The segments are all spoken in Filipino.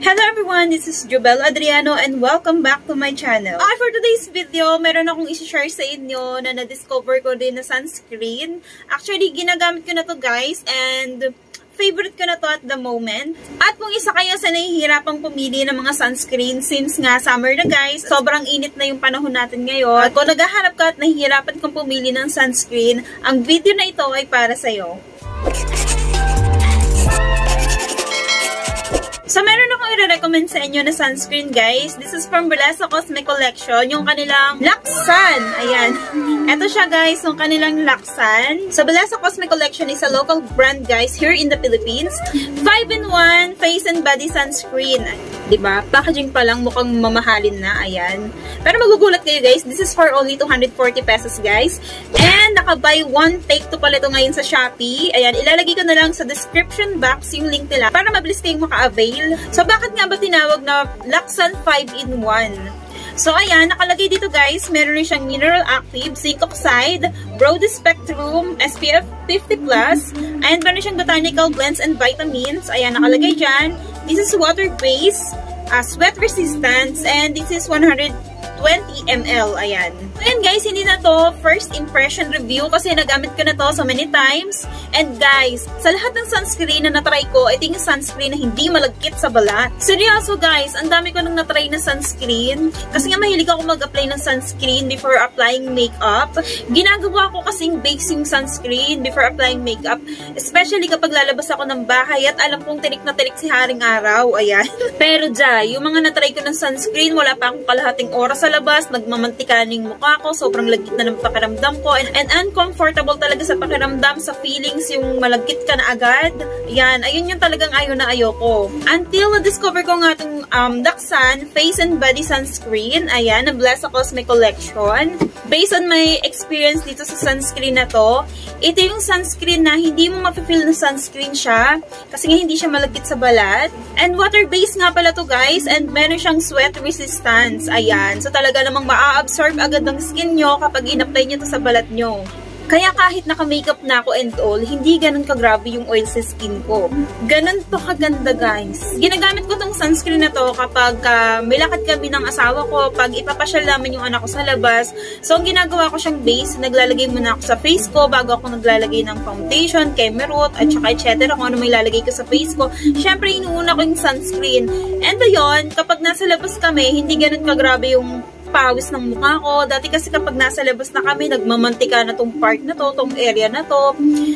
Hello everyone, this is Jobel Adriano and welcome back to my channel. For today's video, meron akong i-share sa inyo na na-discover ko din na sunscreen. Actually, ginagamit ko na to guys and favorite ko na to at the moment. At kung isa kayo sa nahihirapang pumili ng mga sunscreen since nga summer na guys, sobrang init na yung panahon natin ngayon. At kung naghahanap ka at nahihirapan kang pumili ng sunscreen, ang video na ito ay para sa'yo. So, meron akong i-recommend sa inyo na sunscreen, guys. This is from Bellesa Cosme Collection, yung kanilang Laksan. Ayan. Ito siya, guys, yung kanilang Laksan. So, Bellesa Cosme Collection is a local brand, guys, here in the Philippines. 5-in-1 face and body sunscreen. Diba? Packaging pa lang mukhang mamahalin na. Ayan. Pero magugulat kayo, guys. This is for only 240 pesos, guys. And naka-buy one, take two pala ito ngayon sa Shopee. Ayan. Ilalagay ko na lang sa description box yung link nila para mabilis kayong maka-avail. So, bakit nga ba tinawag na Laksan 5-in-1? So, ayan, nakalagay dito guys, meron rin siyang mineral active, zinc oxide, broad spectrum, SPF 50+, and meron siyang botanical blends and vitamins. Ayan, nakalagay dyan. This is water-based, sweat resistance, and this is 120 ml. Ayan. So, ayan guys, hindi na to first impression review kasi nagamit ko na to so many times. And guys, sa lahat ng sunscreen na natry ko, ito yung sunscreen na hindi malagkit sa balat. Seryoso guys, ang dami ko nang natry na sunscreen. Kasi nga mahilig ako mag-apply ng sunscreen before applying makeup. Ginagawa ko kasing base yung sunscreen before applying makeup. Especially kapag lalabas ako ng bahay at alam kong tinik na tinik si haring araw. Ayan. Pero dyan, yung mga natry ko ng sunscreen, wala pa akong kalahating oras sa labas, nagmamantikaning mukha ko, sobrang lagkit na ng pakiramdam ko, and uncomfortable talaga sa pakiramdam, sa feelings, yung malagkit ka na agad. Yan, ayun yung talagang ayaw na ayoko. Until na-discover ko nga itong Laksan Face and Body Sunscreen, ayan, ng Bellesa Cosme Collection. Based on my experience dito sa sunscreen na to, ito yung sunscreen na hindi mo mapifeel na sunscreen siya, kasi nga hindi siya malagkit sa balat. And water-based nga pala to guys, and meron siyang sweat resistance, ayan. So talaga namang maa-absorb agad ng skin nyo kapag in-apply nyo to sa balat nyo. Kaya kahit naka-makeup na ako and all, hindi ganun kagrabe yung oil sa skin ko. Ganun to kaganda guys. Ginagamit ko tong sunscreen na to kapag may lakad kami ng asawa ko, pag ipapasyal namin yung anak ko sa labas. So ang ginagawa ko siyang base, naglalagay muna ako sa face ko bago ako naglalagay ng foundation, Kemerut, at saka etc. Kung ano may lalagay ko sa face ko. Syempre inuuna ko yung sunscreen. And ayun, kapag nasa labas kami, hindi ganun kagrabe yung pawis ng mukha ko. Dati kasi kapag nasa labas na kami, nagmamantika na tong part na to, tong area na to.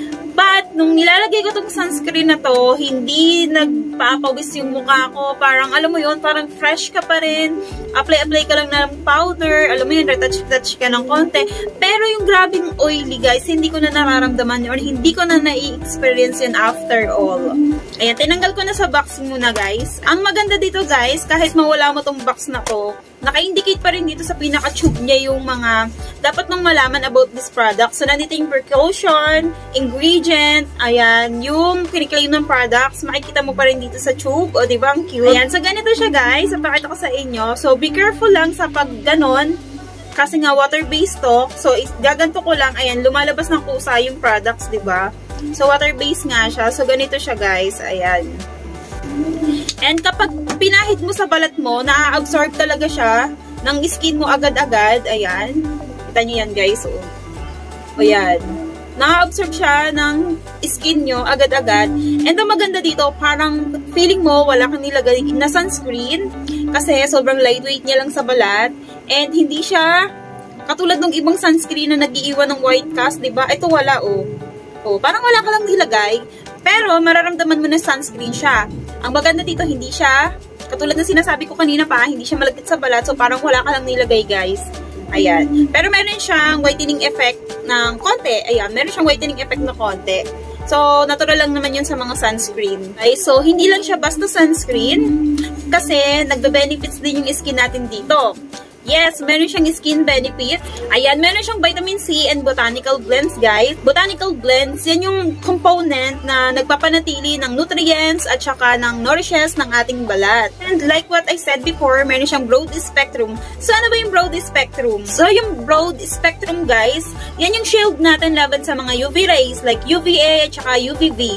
But, nung nilalagay ko tong sunscreen na to, hindi nagpapawis yung mukha ko. Parang, alam mo yun, parang fresh ka pa rin. Apply ka lang ng powder. Alam mo yun, retouch ka ng konti. Pero yung grabing oily, guys, hindi ko na nararamdaman yun. Or hindi ko na na-experience yun after all. Ayan, tinanggal ko na sa box muna, guys. Ang maganda dito, guys, kahit mawala mo tong box na to, naka-indicate pa rin dito sa pinaka-tube niya yung mga dapat mong malaman about this product. So, nandito yung precaution, ingredient, ayan, yung kiniklaim ng products, makikita mo pa rin dito sa tube. O, diba? Ang cute. Ayan, so ganito siya, guys. Napakita ko sa inyo. So, be careful lang sa pag ganon. Kasi nga, water-based to. So, gaganto ko lang. Ayan, lumalabas ng kusa yung products, diba? So, water-based nga siya. So, ganito siya, guys. Ayan. And kapag pinahid mo sa balat mo, na-absorb talaga siya ng skin mo agad-agad. Ayan. Kita nyo yan, guys. O yan. Na-absorb siya ng skin nyo agad-agad. And ang maganda dito, parang feeling mo wala kang nilagay na sunscreen kasi sobrang lightweight niya lang sa balat. And hindi siya katulad ng ibang sunscreen na nag-iiwan ng white cast, diba? Ito wala, parang wala ka lang nilagay. Pero, mararamdaman mo na sunscreen siya. Ang maganda dito, hindi siya, katulad na sinasabi ko kanina pa, hindi siya malagkit sa balat. So, parang wala ka lang nilagay, guys. Ayan. Pero, meron siyang whitening effect ng konti. Ayan, meron siyang whitening effect na konti. So, natural lang naman yun sa mga sunscreen. Okay, so, hindi lang siya basta sunscreen kasi nagbe-benefits din yung skin natin dito. Yes, meron siyang skin benefit. Ayan, meron siyang vitamin C and botanical blends, guys. Botanical blends, yan yung component na nagpapanatili ng nutrients at saka ng nourishes ng ating balat. And like what I said before, meron siyang broad spectrum. So, ano ba yung broad spectrum? So, yung broad spectrum, guys, yan yung shield natin laban sa mga UV rays like UVA at saka UVB.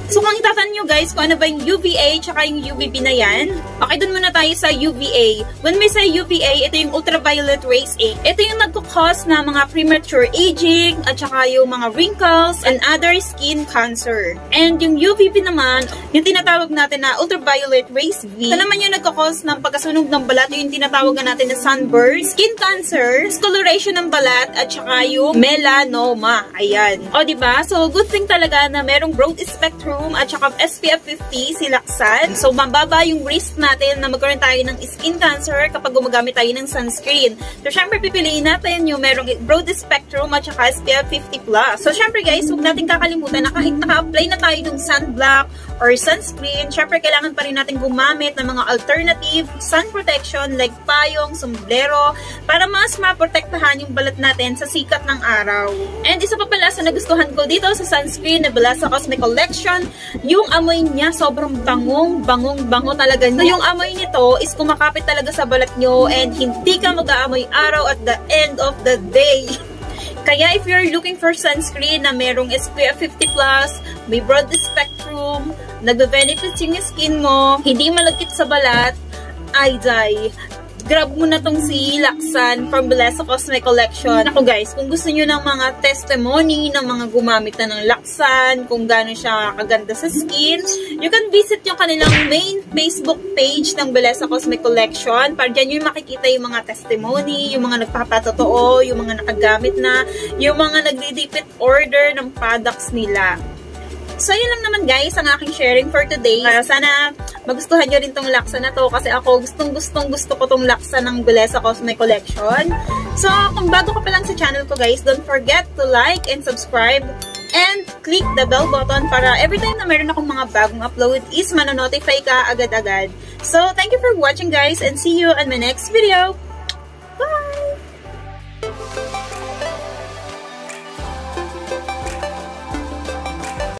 So kung itatanong nyo guys kung ano ba yung UVA tsaka yung UVB na yan, okay, dun muna tayo sa UVA. When we say UVA, ito yung ultraviolet rays A. Ito yung nagkukause na mga premature aging at tsaka yung mga wrinkles and other skin cancer. And yung UVB naman, yung tinatawag natin na ultraviolet rays V. Ito naman yung nagkukause ng pagkasunog ng balat, yung tinatawag natin na sunburn, skin cancer, discoloration ng balat at tsaka yung melanoma. Ayan. O diba? So good thing talaga na merong broad spectrum at saka SPF 50 si Laksan. So, mababa yung risk natin na magkaroon tayo ng skin cancer kapag gumagamit tayo ng sunscreen. So, syempre, pipiliin natin yung merong broad spectrum at saka SPF 50+. So, syempre guys, huwag natin kakalimutan na kahit naka-apply na tayo ng sunblock or sunscreen, syempre, kailangan pa rin natin gumamit ng mga alternative sun protection like payong, sombrero, para mas maprotektahan yung balat natin sa sikat ng araw. And isa pa pala sa nagustuhan ko dito sa sunscreen na Bellesa Cosme Collection, yung amoy niya sobrang bango talaga niya. So, yung amoy nito is kumakapit talaga sa balat nyo and hindi ka mag-aamoy araw at the end of the day. Kaya if you're looking for sunscreen na merong SPF 50+, may broad spectrum, nagbe-benefits yung skin mo, hindi malagkit sa balat, ay grab mo na tong si Laksan from Bellesa Cosme Collection. Ako guys, kung gusto nyo ng mga testimony ng mga gumamit na ng Laksan, kung gano'n siya kaganda sa skin, you can visit yung kanilang main Facebook page ng Bellesa Cosme Collection. Para dyan yung makikita yung mga testimony, yung mga nagpapatotoo, yung mga nakagamit na, yung mga nagdi-repeat order ng products nila. So, yun lang naman guys ang aking sharing for today. Sana magustuhan nyo rin tong Laksan na to kasi ako gusto ko tong Laksan ng Bellesa Cosme Collection. So, kung bago ka pa lang sa channel ko guys, don't forget to like and subscribe and click the bell button para every time na meron akong mga bagong upload is manonotify ka agad-agad. So, thank you for watching guys and see you on my next video. Bye!